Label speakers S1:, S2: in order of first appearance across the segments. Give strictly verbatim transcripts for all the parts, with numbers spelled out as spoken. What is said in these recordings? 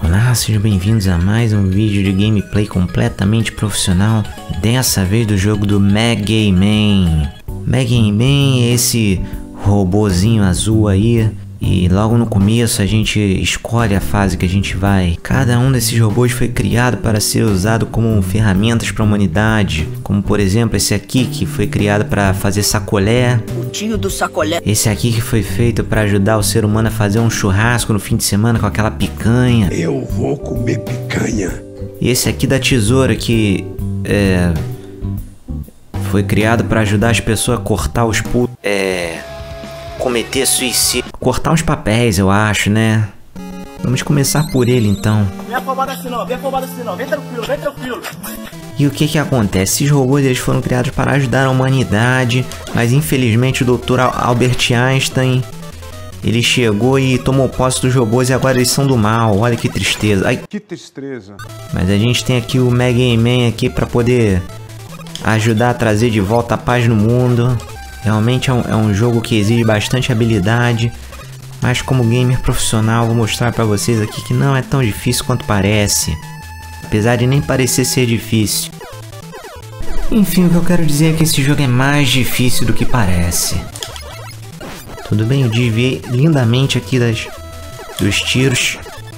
S1: Olá, sejam bem-vindos a mais um vídeo de gameplay completamente profissional, dessa vez do jogo do Mega Man. Mega Man é esse robozinho azul aí, e logo no começo a gente escolhe a fase que a gente vai. Cada um desses robôs foi criado para ser usado como ferramentas para a humanidade, como por exemplo esse aqui que foi criado para fazer sacolé.
S2: O tio do sacolé.
S1: Esse aqui que foi feito para ajudar o ser humano a fazer um churrasco no fim de semana com aquela picanha.
S3: Eu vou comer picanha.
S1: E esse aqui da tesoura que é, foi criado para ajudar as pessoas a cortar os pulos. É... cometer suicídio. Cortar uns papéis, eu acho, né? Vamos começar por ele, então.
S4: Vem afobado assim não, vem afobado assim não, vem tranquilo, vem tranquilo.
S1: E o que que acontece? Esses robôs eles foram criados para ajudar a humanidade, mas infelizmente o doutor Albert Einstein, ele chegou e tomou posse dos robôs e agora eles são do mal. Olha que tristeza. Ai.
S3: Que tristeza.
S1: Mas a gente tem aqui o Mega Man aqui para poder ajudar a trazer de volta a paz no mundo. Realmente é um, é um jogo que exige bastante habilidade, mas como gamer profissional vou mostrar pra vocês aqui que não é tão difícil quanto parece, apesar de nem parecer ser difícil. Enfim, o que eu quero dizer é que esse jogo é mais difícil do que parece. Tudo bem, eu desviei lindamente aqui das, dos tiros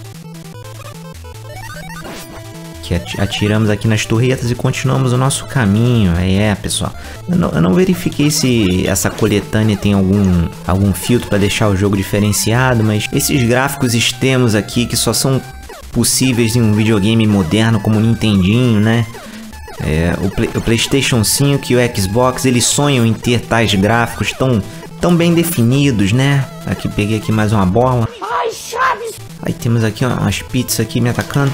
S1: que atiramos aqui nas torretas e continuamos o nosso caminho. É, pessoal, eu não, eu não verifiquei se essa coletânea tem algum, algum filtro para deixar o jogo diferenciado, mas esses gráficos extremos aqui que só são possíveis em um videogame moderno como o Nintendinho, né? É, o, Play, o PlayStation cinco e o Xbox, eles sonham em ter tais gráficos tão, tão bem definidos, né? Aqui, peguei aqui mais uma bola.
S2: Ai, Chaves!
S1: Aí temos aqui ó, umas pizzas aqui me atacando.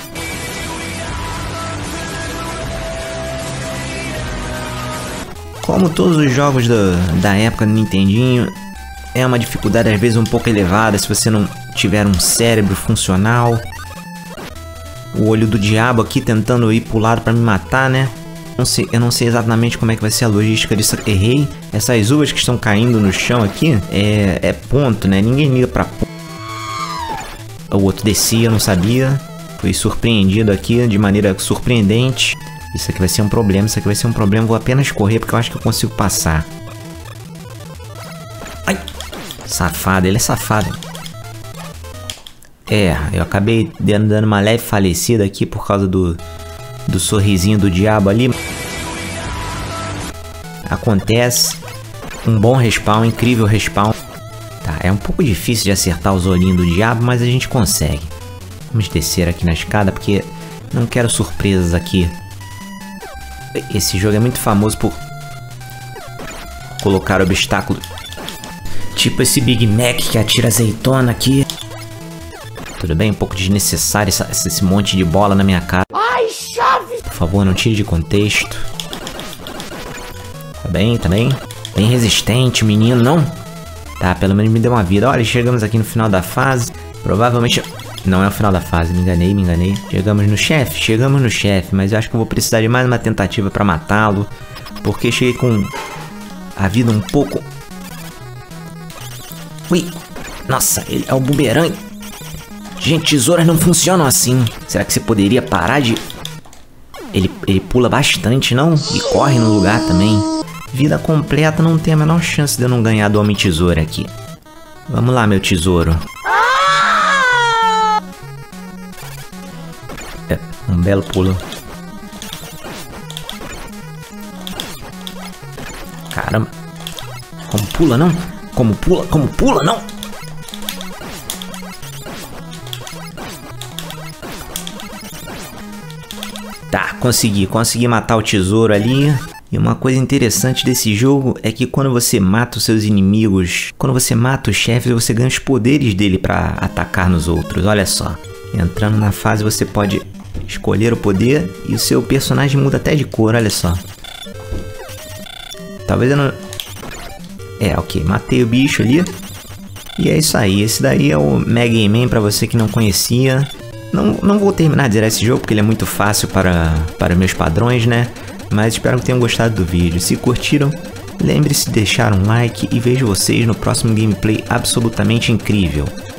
S1: Como todos os jogos do, da época do Nintendinho, é uma dificuldade às vezes um pouco elevada se você não tiver um cérebro funcional. O olho do diabo aqui tentando ir pro lado para me matar, né? Não sei, eu não sei exatamente como é que vai ser a logística disso. Errei. Essas uvas que estão caindo no chão aqui é, é ponto, né? Ninguém liga pra ponto. O outro descia, eu não sabia. Fui surpreendido aqui de maneira surpreendente. Isso aqui vai ser um problema, isso aqui vai ser um problema. Vou apenas correr porque eu acho que eu consigo passar. Ai! Safado, ele é safado. É, eu acabei dando uma leve falecida aqui por causa do, do sorrisinho do diabo ali. Acontece. Um bom respawn, incrível respawn. Tá, é um pouco difícil de acertar os olhinhos do diabo, mas a gente consegue. Vamos descer aqui na escada porque não quero surpresas aqui. Esse jogo é muito famoso por colocar obstáculos, tipo esse Big Mac que atira azeitona aqui. Tudo bem, um pouco desnecessário essa, esse monte de bola na minha cara.
S2: Ai, Chaves!
S1: Por favor, não tire de contexto. Tá bem, tá bem. Bem resistente, menino, não? Tá, pelo menos me deu uma vida. Olha, chegamos aqui no final da fase. Provavelmente... não é o final da fase, me enganei, me enganei. Chegamos no chefe, chegamos no chefe, mas eu acho que eu vou precisar de mais uma tentativa pra matá-lo, porque cheguei com a vida um pouco... Ui, nossa, ele é o bumerangue. Gente, tesouras não funcionam assim. Será que você poderia parar de... Ele, ele pula bastante, não? E corre no lugar também. Vida completa, não tem a menor chance de eu não ganhar do Homem Tesoura aqui. Vamos lá, meu tesouro. Um belo pulo. Caramba. Como pula, não? Como pula? Como pula, não? Tá, consegui. Consegui matar o tesouro ali. E uma coisa interessante desse jogo é que quando você mata os seus inimigos, quando você mata os chefes, você ganha os poderes dele pra atacar nos outros. Olha só. Entrando na fase você pode... escolher o poder e o seu personagem muda até de cor, olha só. Talvez eu não... É, ok, matei o bicho ali. E é isso aí, esse daí é o Mega Man pra você que não conhecia. Não, não vou terminar de zerar esse jogo porque ele é muito fácil para, para meus padrões, né? Mas espero que tenham gostado do vídeo. Se curtiram, lembre-se de deixar um like e vejo vocês no próximo gameplay absolutamente incrível.